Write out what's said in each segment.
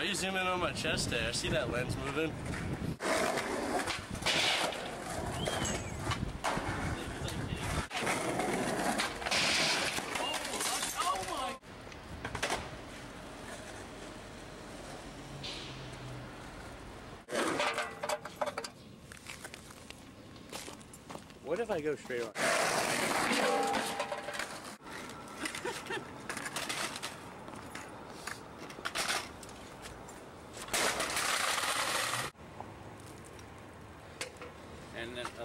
Why are you zooming on my chest there? I see that lens moving. What if I go straight on? And then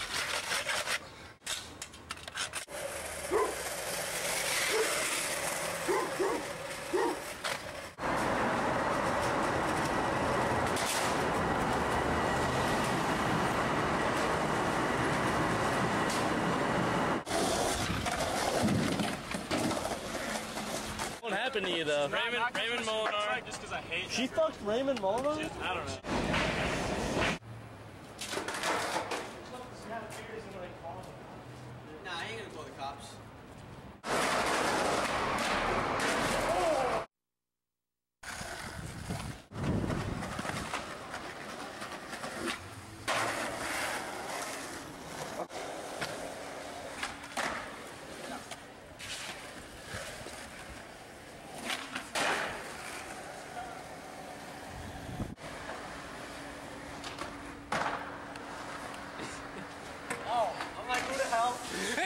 What happened to you though? Raymond Molinar. Just because I hate. She fucked Raymond Molinar? I don't know. nah, I ain't gonna call the cops. I'm like, who the hell?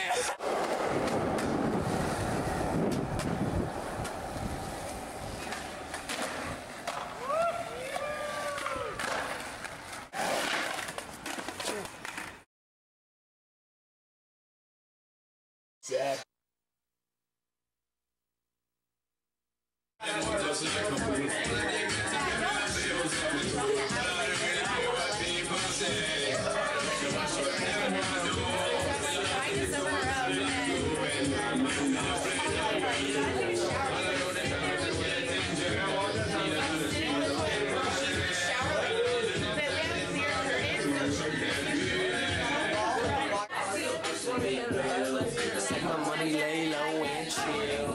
Jack. Lay low and chill.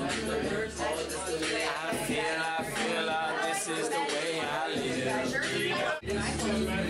I feel like this is the way I live.